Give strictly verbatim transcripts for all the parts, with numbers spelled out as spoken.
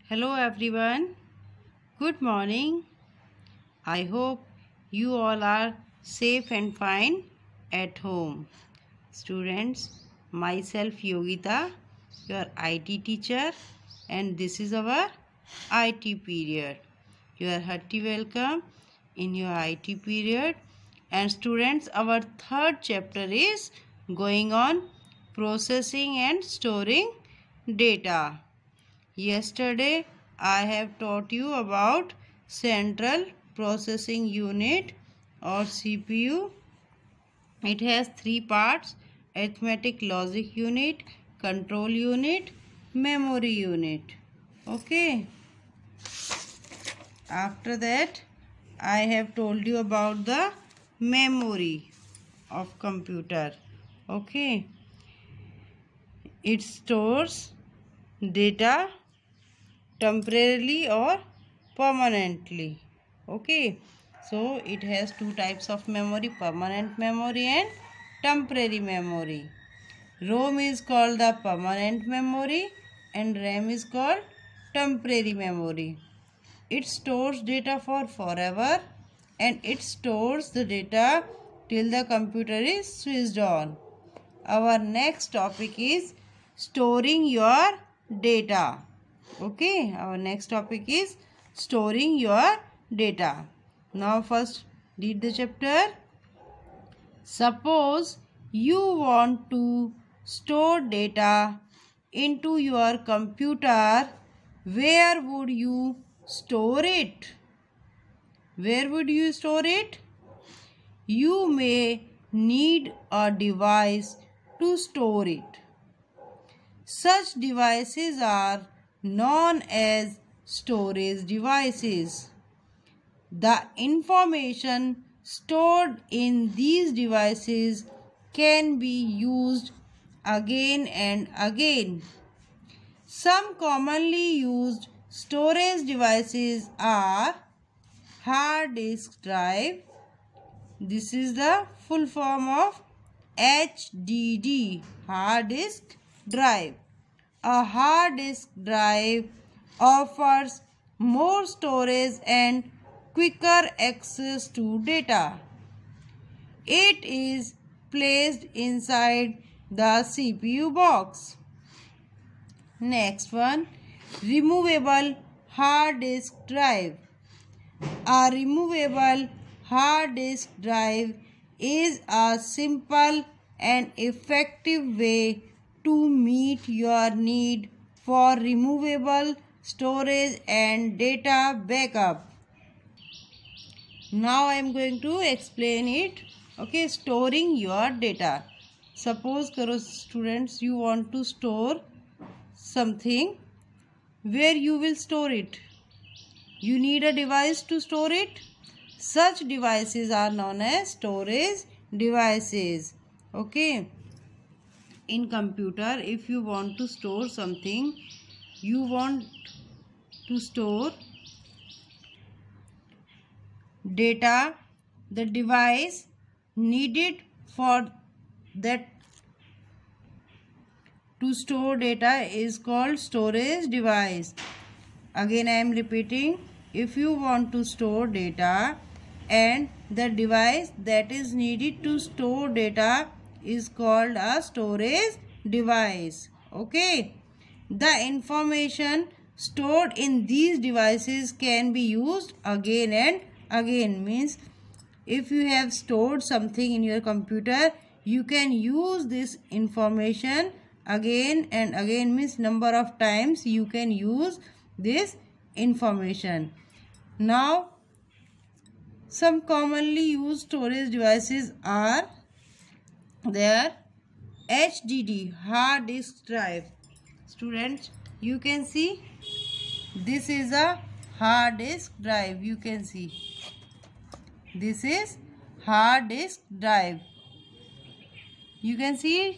Hello everyone. Good morning. I hope you all are safe and fine at home. Students, myself Yogita, your I T teacher, and this is our I T period. You are hearty welcome in your I T period. And students, our third chapter is going on processing and storing data. Yesterday I have taught you about Central Processing Unit or C P U. It has three parts: arithmetic logic unit, control unit, memory unit. Okay. After that I have told you about the memory of computer. Okay. It stores data temporarily or permanently. Okay, so it has two types of memory: permanent memory and temporary memory. ROM is called the permanent memory and RAM is called temporary memory. It stores data for forever and it stores the data till the computer is switched on. Our next topic is storing your data. Okay, our next topic is storing your data. Now first read the chapter. Suppose you want to store data into your computer. Where would you store it? Where would you store it? You may need a device to store it. Such devices are known as storage devices. The information stored in these devices can be used again and again. Some commonly used storage devices are hard disk drive. This is the full form of H D D, hard disk drive. A hard disk drive offers more storage and quicker access to data. It is placed inside the C P U box. Next one, removable hard disk drive. A removable hard disk drive is a simple and effective way to meet your need for removable storage and data backup. Now I am going to explain it. Okay, storing your data. Suppose karo students, you want to store something. Where you will store it? You need a device to store it. Such devices are known as storage devices. Okay. In computer, if you want to store something, you want to store data, the device needed for that to store data is called storage device. Again I am repeating, if you want to store data and the device that is needed to store data is called a storage device. Okay. The information stored in these devices can be used again and again. Means if you have stored something in your computer, you can use this information again and again. Means number of times you can use this information. Now some commonly used storage devices are there. H D D, hard disk drive. Students, you can see this is a hard disk drive. You can see this is hard disk drive. You can see.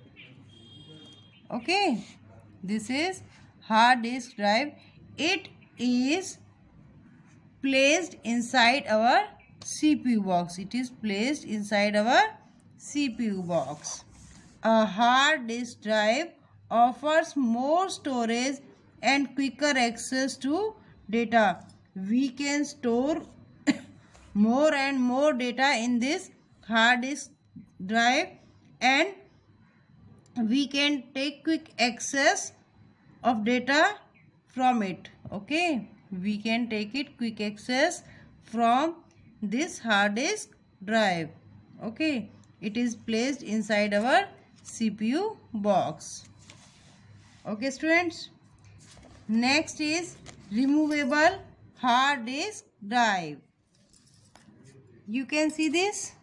Okay, this is hard disk drive. It is placed inside our C P U box. It is placed inside our C P U box. A hard disk drive offers more storage and quicker access to data. We can store more and more data in this hard disk drive, and we can take quick access of data from it. Okay, we can take it quick access from this hard disk drive. Okay, it is placed inside our C P U box. Okay students, next is removable hard disk drive. You can see this.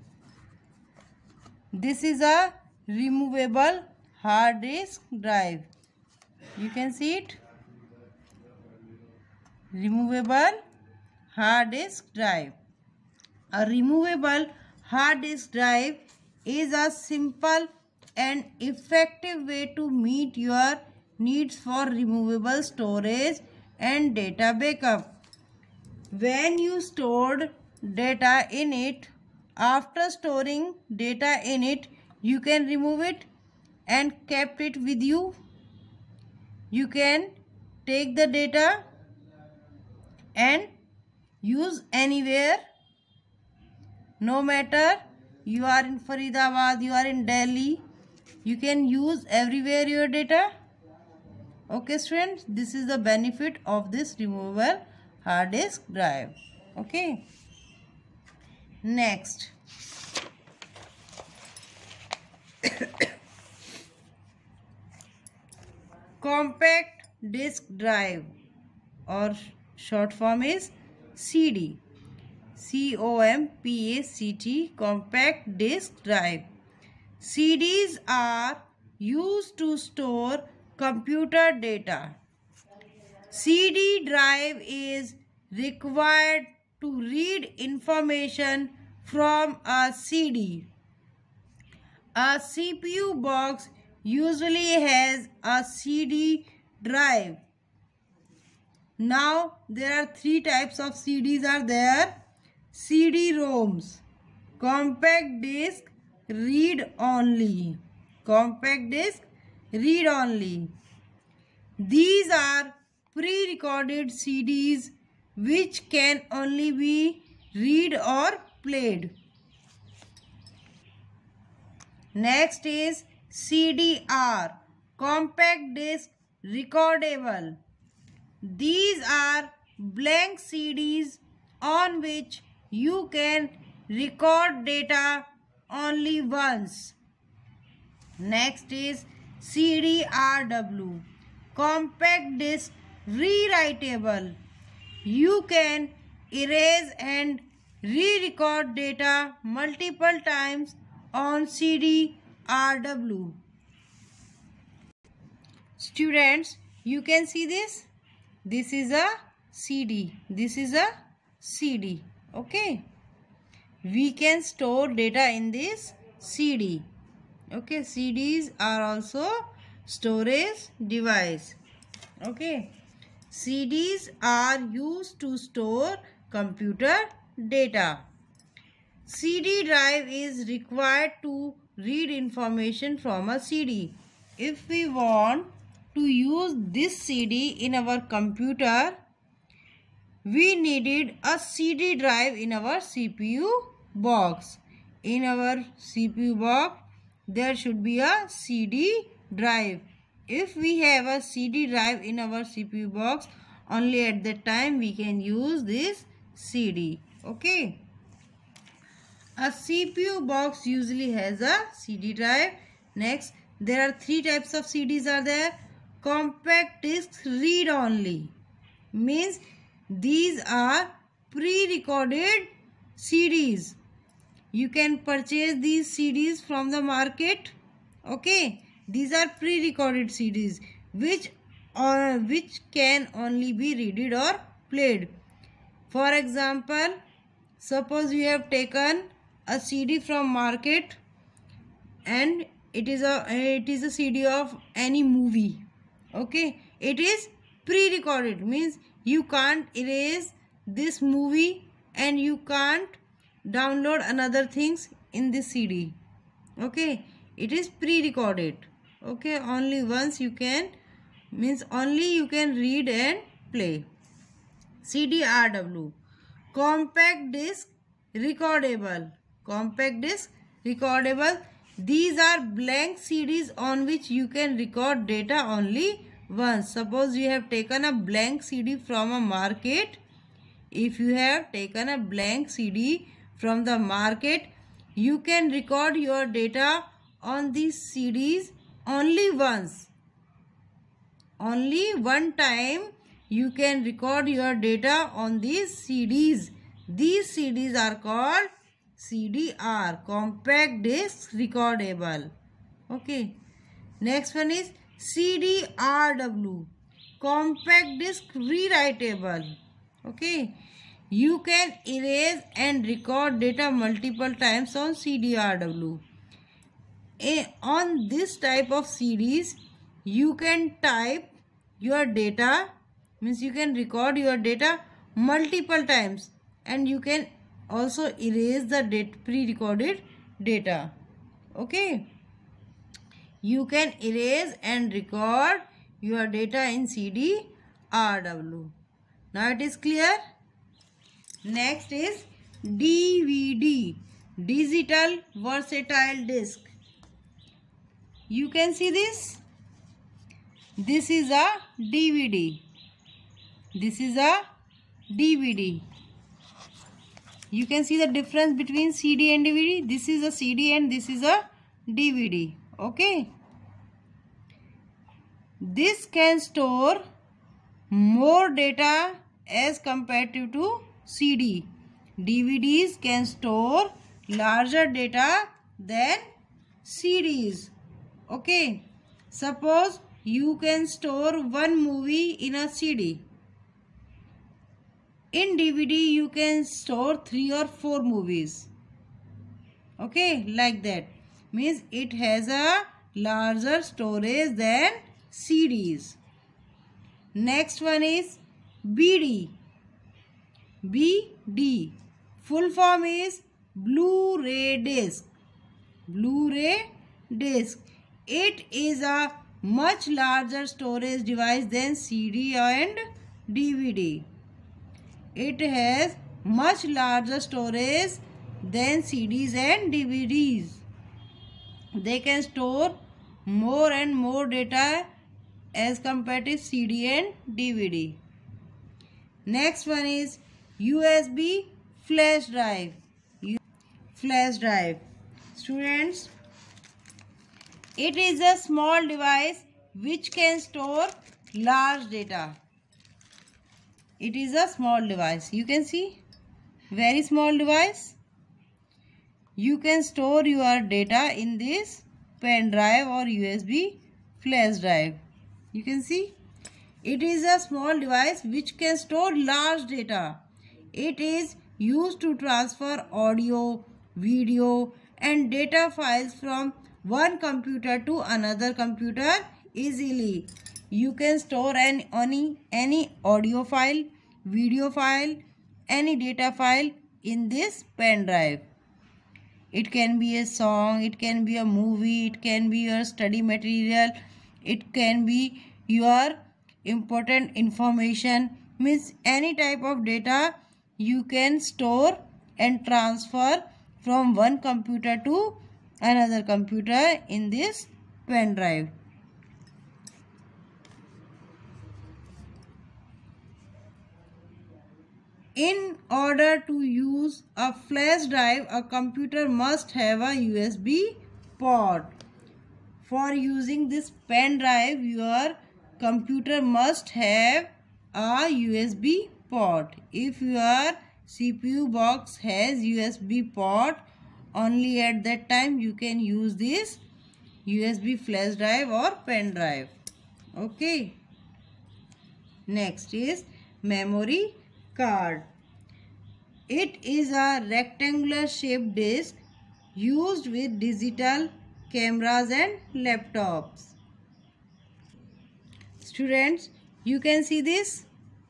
This is a removable hard disk drive. You can see it. Removable hard disk drive. A removable hard disk drive is a simple and effective way to meet your needs for removable storage and data backup. When you stored data in it, after storing data in it, you can remove it and kept it with you. You can take the data and use anywhere, no matter you are in Faridabad, you are in Delhi, you can use everywhere your data. Okay students, this is the benefit of this removable hard disk drive. Okay, next compact disk drive, or short form is C D. C O M P A C T, compact disk drive. C Ds are used to store computer data. C D drive is required to read information from a C D. A C P U box usually has a C D drive. Now there are three types of C Ds are there. C D ROMs, compact disk read only. Compact disk read only. These are pre-recorded C Ds which can only be read or played. Next is C D R, compact disk recordable. These are blank C Ds on which you can record data only once. Next is C D R W, compact disk rewritable. You can erase and re-record data multiple times on C D R W. Students, you can see this. This is a C D. This is a C D. Okay. We can store data in this C D. Okay. C Ds are also storage device. Okay. C Ds are used to store computer data. C D drive is required to read information from a C D. If we want to use this C D in our computer, we needed a C D drive in our C P U box. In our C P U box, there should be a C D drive. If we have a C D drive in our C P U box, only at that time we can use this C D. Okay. A C P U box usually has a C D drive. Next, there are three types of C Ds are there. Compact disc read only. Means these are pre-recorded C Ds. You can purchase these C Ds from the market. Okay. These are pre-recorded C Ds which or which can only be read or played. For example, suppose you have taken a C D from market and it is a it is a C D of any movie. Okay, it is pre-recorded, means you can't erase this movie and you can't download another things in this C D. Okay, it is pre-recorded. Okay, only once you can means only you can read and play. C D R W, compact disc recordable. Compact disc recordable. These are blank C Ds on which you can record data only once. Suppose you have taken a blank C D from a market. If you have taken a blank C D from the market, you can record your data on these C Ds only once. Only one time you can record your data on these C Ds. These C Ds are called C D R, compact disc recordable. Okay. Next one is C D R W, compact disc rewritable. Okay. You can erase and record data multiple times on C D R W. A, on this type of C Ds, you can type your data, means you can record your data multiple times, and you can also erase the date pre-recorded data. Okay. You can erase and record your data in C D R W. Now it is clear. Next is D V D, digital versatile disc. You can see this. This is a D V D. This is a D V D. You can see the difference between C D and D V D. This is a C D and this is a D V D. Okay. This can store more data as compared to C D. D V Ds can store larger data than C Ds. Okay. Suppose you can store one movie in a C D. In D V D you can store three or four movies. Okay, like that. Means it has a larger storage than C Ds. Next one is B D. B D. Full form is Blu-ray disc. Blu-ray disc. It is a much larger storage device than C D and D V D. It has much larger storage than C Ds and D V Ds. They can store more and more data as compared to C D and D V D. Next one is U S B flash drive. Flash drive. Students, it is a small device which can store large data. It is a small device. You can see, very small device. You can store your data in this pen drive or U S B flash drive. You can see, it is a small device which can store large data. It is used to transfer audio, video and data files from one computer to another computer easily. You can store an, any, any audio file, video file, any data file in this pen drive. It can be a song, it can be a movie, it can be your study material, it can be your important information. Means any type of data you can store and transfer from one computer to another computer in this pen drive. In order to use a flash drive, a computer must have a U S B port. For using this pen drive, your computer must have a U S B port. If your C P U box has U S B port, only at that time you can use this U S B flash drive or pen drive. Okay. Next is memory card. It is a rectangular shaped disc used with digital cameras and laptops. Students, you can see this.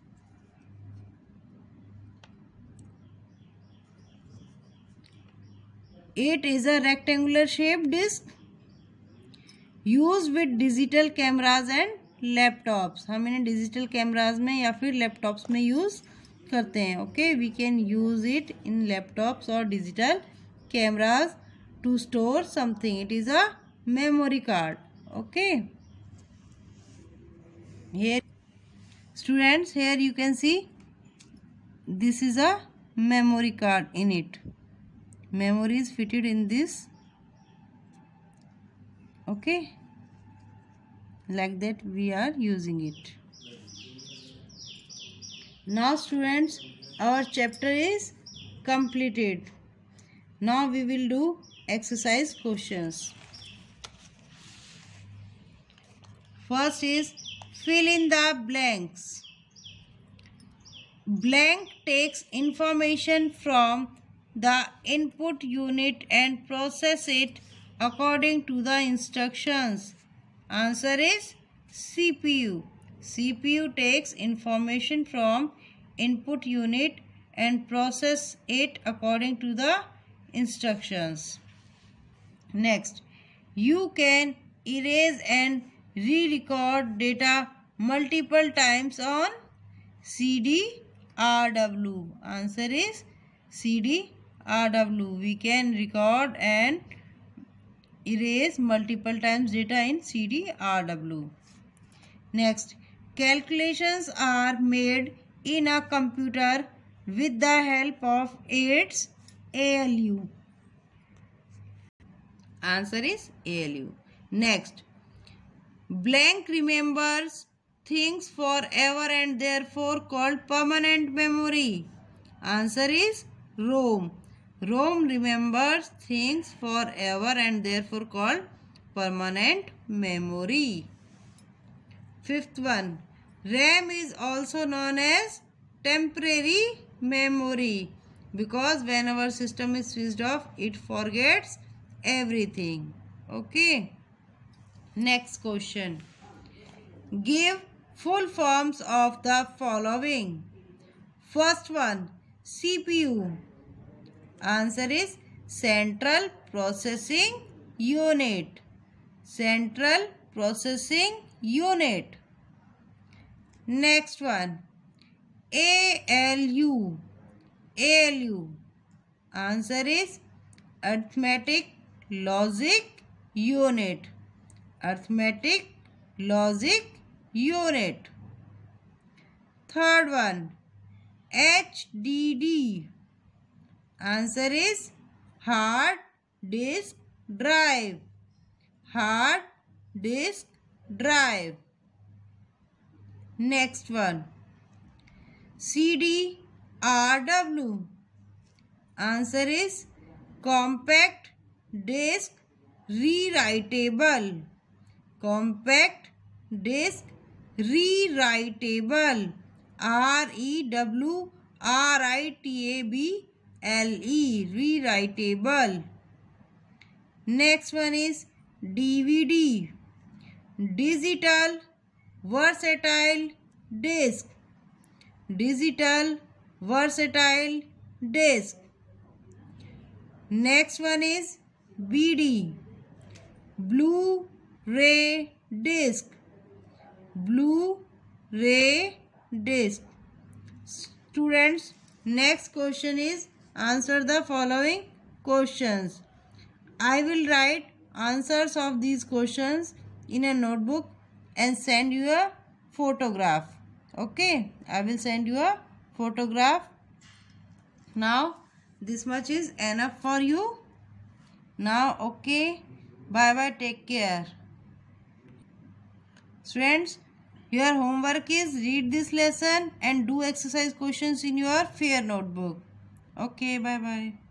It is a rectangular shaped disc used with digital cameras and laptops, हम इन्हें digital cameras में या फिर laptops में use करते हैं. Okay, we can use it in laptops और digital cameras to store something. It is a memory card. Okay, here students, here you can see this is a memory card. In it memory is fitted in this. Okay, like that we are using it. Now students, our chapter is completed. Now we will do exercise questions. First is fill in the blanks. Blank takes information from the input unit and process it according to the instructions. Answer is C P U. C P U takes information from input unit and process it according to the instructions. Next, you can erase and re-record data multiple times on C D R W. Answer is C D R W. We can record and erase multiple times data in C D R W. Next, calculations are made in a computer with the help of its A L U. Answer is A L U. Next, blank remembers things forever and therefore called permanent memory. Answer is ROM. ROM remembers things forever and therefore called permanent memory. Fifth one, RAM is also known as temporary memory because when our system is switched off, it forgets everything. Okay. Next question. Give full forms of the following. First one, C P U. Answer is Central Processing Unit. Central Processing Unit. Next one, A L U. A L U. Answer is Arithmetic Logic Unit. Arithmetic Logic Unit. Third one, H D D. Answer is Hard Disk Drive. Hard Disk Drive. Next one, C D R W. Answer is Compact Disk Rewritable. Compact Disk Rewritable. R E W R I T A B L E. Rewritable. Next one is D V D. Digital Versatile Disk. Digital Versatile Disk. Next one is B D. Blu-ray Disc. Blu-ray Disc. Students, next question is answer the following questions. I will write answers of these questions in a notebook and send you a photograph. Okay, I will send you a photograph. Now this much is enough for you. Now okay, bye bye, take care. Students, your homework is read this lesson and do exercise questions in your fair notebook. Okay, bye bye.